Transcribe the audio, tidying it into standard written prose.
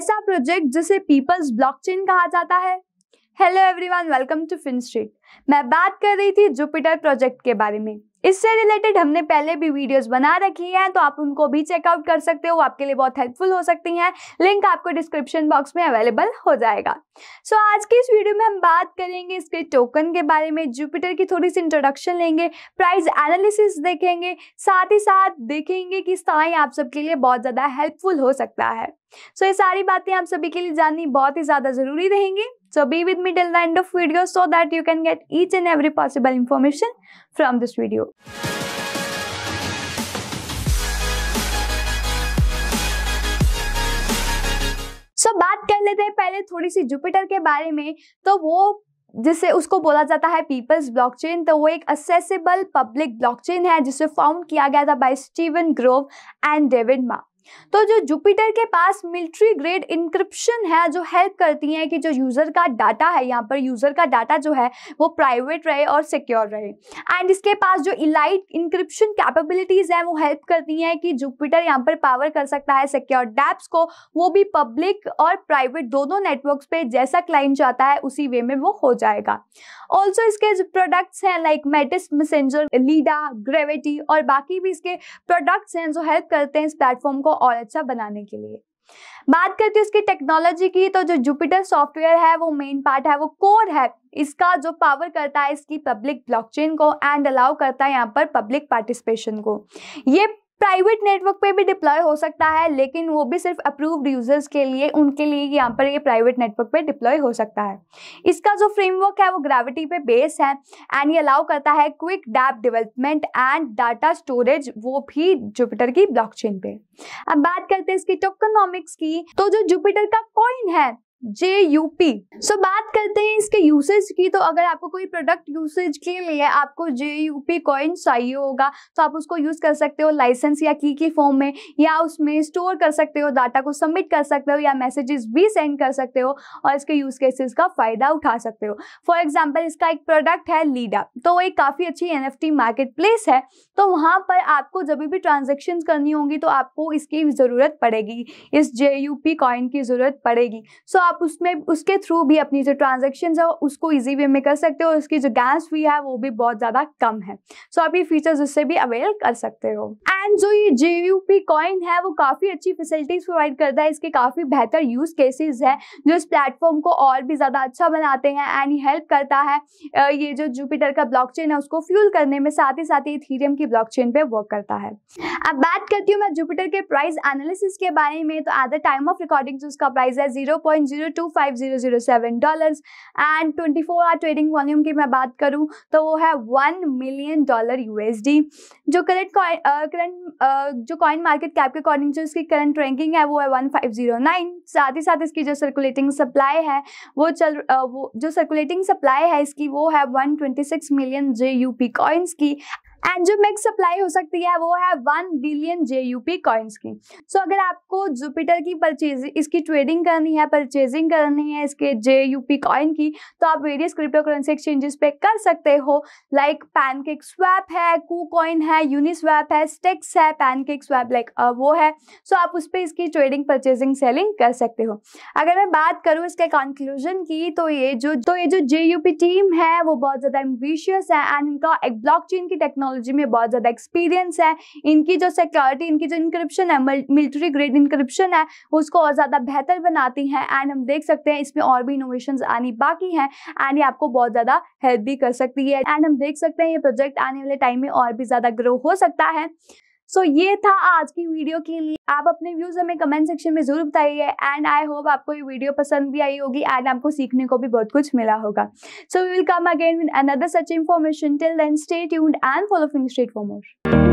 ऐसा प्रोजेक्ट जिसे peoples blockchain कहा जाता है। Hello everyone, welcome to Finstreet. मैं बात कर रही थी जुपिटर प्रोजेक्ट के बारे में। इससे रिलेटेड हमने पहले भी वीडियोस बना रखी हैं, तो आप उनको भी चेकआउट कर सकते हो, आपके लिए बहुत हेल्पफुल हो सकती हैं। लिंक आपको डिस्क्रिप्शन बॉक्स में अवेलेबल हो जाएगा। सो आज की इस वीडियो में हम बात करेंगे इसके टोकन के बारे में, जुपिटर की थोड़ी सी इंट्रोडक्शन लेंगे, प्राइस एनालिसिस देखेंगे, साथ ही साथ देखेंगे कि साइन आप सबके लिए बहुत ज़्यादा हेल्पफुल हो सकता है। सो ये सारी बातें आप सभी के लिए जाननी बहुत ही ज़्यादा ज़रूरी रहेंगी। So be with me till the end of video so that you can get each and every possible information from this video. So बात कर लेते हैं पहले थोड़ी सी जुपिटर के बारे में। तो वो जिसे उसको बोला जाता है पीपल्स ब्लॉकचेन, तो वो एक एक्सेसिबल पब्लिक ब्लॉकचेन है जिसे फाउंड किया गया था बाय 𝗕𝗹𝗲𝗏। तो जो जुपिटर के पास मिलिट्री ग्रेड इंक्रिप्शन है जो हेल्प करती है कि जो यूजर का डाटा है, यहाँ पर यूजर का डाटा जो है वो प्राइवेट रहे और सिक्योर रहे। एंड इसके पास जो इलाइट इंक्रिप्शन कैपेबिलिटीज हैं वो हेल्प करती हैं कि जुपिटर यहाँ पर पावर कर सकता है सिक्योर डैप्स को, वो भी पब्लिक और प्राइवेट दोनों नेटवर्क्स पे जैसा क्लाइंट चाहता है उसी वे में वो हो जाएगा। ऑल्सो इसके जो प्रोडक्ट्स हैं like Metis messenger, Leda, gravity और बाकी भी इसके प्रोडक्ट्स हैं जो हेल्प करते हैं इस प्लेटफॉर्म को और अच्छा बनाने के लिए। बात करते हैं इसकी टेक्नोलॉजी की, तो जो जुपिटर सॉफ्टवेयर है वो मेन पार्ट है, वो कोर है इसका जो पावर करता है इसकी पब्लिक ब्लॉकचेन को एंड अलाउ करता है यहाँ पर पब्लिक पार्टिसिपेशन को। ये प्राइवेट नेटवर्क पे भी डिप्लॉय हो सकता है, लेकिन वो भी सिर्फ अप्रूव्ड यूजर्स के लिए, उनके लिए यहाँ पर ये प्राइवेट नेटवर्क पे डिप्लॉय हो सकता है। इसका जो फ्रेमवर्क है वो ग्रेविटी पे बेस है एंड ये अलाउ करता है quick dapp development and data storage, वो भी जुपिटर की ब्लॉकचेन पे। अब बात करते हैं इसकी टोकनॉमिक्स की, तो जो जुपिटर का कॉइन है JUP। सो बात करते हैं इसके यूसेज की, तो अगर आपको कोई प्रोडक्ट यूसेज के लिए आपको JUP कॉइन चाहिए होगा तो आप उसको यूज कर सकते हो लाइसेंस या की फॉर्म में, या उसमें स्टोर कर सकते हो, डाटा को सबमिट कर सकते हो या मैसेजेस भी सेंड कर सकते हो और इसके यूज केसेस का फायदा उठा सकते हो। फॉर एग्जाम्पल इसका एक प्रोडक्ट है लीडा, तो वो एक काफी अच्छी NFT मार्केट प्लेस है, तो वहां पर आपको जब भी ट्रांजेक्शन करनी होगी तो आपको इसकी जरूरत पड़ेगी, इस JUP कॉइन की जरूरत पड़ेगी। सो आप उसमें उसके थ्रू भी अपनी जो ट्रांजैक्शंस है उसको इजी वे में कर सकते हो, उसकी जो गैस फी है वो भी बहुत ज़्यादा कम है। सो आप ये फीचर्स उससे भी अवेल कर सकते हो। एंड जो ये JUP कॉइन है वो काफ़ी अच्छी फैसिलिटीज प्रोवाइड करता है, इसके काफ़ी बेहतर यूज केसेस है जो इस प्लेटफॉर्म को और भी ज़्यादा अच्छा बनाते हैं एंड हेल्प करता है ये जो जुपिटर का ब्लॉकचेन है उसको फ्यूल करने में, साथ ही साथ ये इथेरियम की ब्लॉकचेन पे वर्क करता है। अब बात करती हूँ मैं जुपिटर के प्राइस एनालिसिस के बारे में, तो at the time of recording जो उसका प्राइस है $0.025007 एंड 24 आवर ट्रेडिंग वॉल्यूम की मैं बात करूं तो वो है $1 मिलियन USD। जो जो कॉइन मार्केट कैप के अकॉर्डिंग जो इसकी करंट रैंकिंग है वो है 1509। साथ ही साथ इसकी जो सर्कुलेटिंग सप्लाई है वो जो सर्कुलेटिंग सप्लाई है इसकी वो है 126 मिलियन JUP कॉइन्स की, एंड जो मैक्स सप्लाई हो सकती है वो है 1 बिलियन JUP कॉइन्स की। सो अगर आपको जुपिटर की इसकी ट्रेडिंग करनी है, परचेजिंग करनी है इसके JUP कॉइन की, तो आप वेरियस क्रिप्टो करेंसी एक्सचेंजेस पे कर सकते हो, लाइक पैनकेक स्वैप है, कूकॉइन है, यूनिस्वैप है, स्टेक्स है, पैनकेक स्वैप लाइक वो है। सो आप उस पर इसकी ट्रेडिंग, परचेजिंग, सेलिंग कर सकते हो। अगर मैं बात करूँ इसके कंक्लूजन की, तो ये जो JUP टीम है वो बहुत ज़्यादा एम्बिशियस है एंड इनका एक ब्लॉकचेन की टेक्नोलॉजी में बहुत ज्यादा एक्सपीरियंस है। इनकी जो सिक्योरिटी, इनकी जो इंक्रिप्शन है, मिलिट्री ग्रेड इंक्रिप्शन है, उसको और ज्यादा बेहतर बनाती है एंड हम देख सकते हैं इसमें और भी इनोवेशंस आनी बाकी हैं एंड ये आपको बहुत ज्यादा हेल्प भी कर सकती है एंड हम देख सकते हैं ये प्रोजेक्ट आने वाले टाइम में और भी ज्यादा ग्रो हो सकता है। सो ये था आज की वीडियो के लिए। आप अपने व्यूज हमें कमेंट सेक्शन में जरूर बताइए एंड आई होप आपको ये वीडियो पसंद भी आई होगी एंड आपको सीखने को भी बहुत कुछ मिला होगा। So we will come again with another such information. Till then stay tuned and follow Finstreet for more.